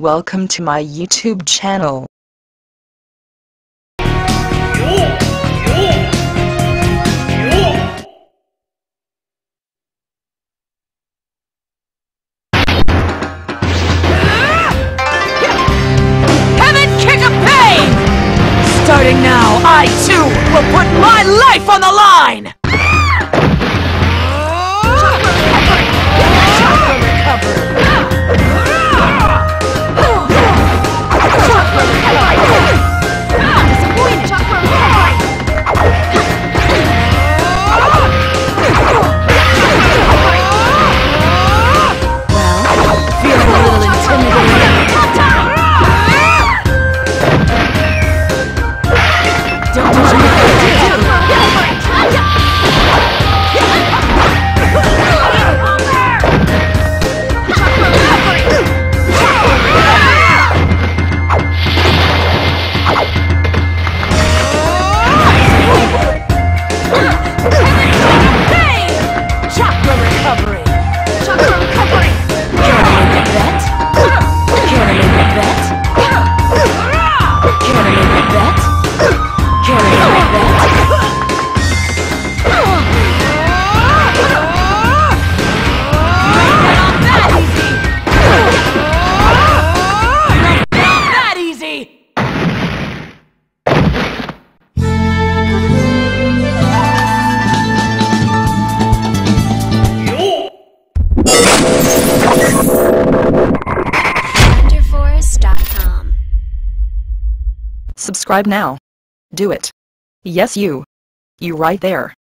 Welcome to my YouTube channel. Heaven kick of pain! Starting now, I too will put my life on the line! Subscribe now. Do it. Yes, you. You right there.